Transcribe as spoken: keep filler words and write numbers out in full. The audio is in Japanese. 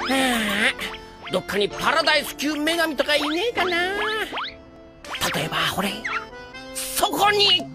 あどっかにパラダイス級女神とかいねえかな。例えばほれそこに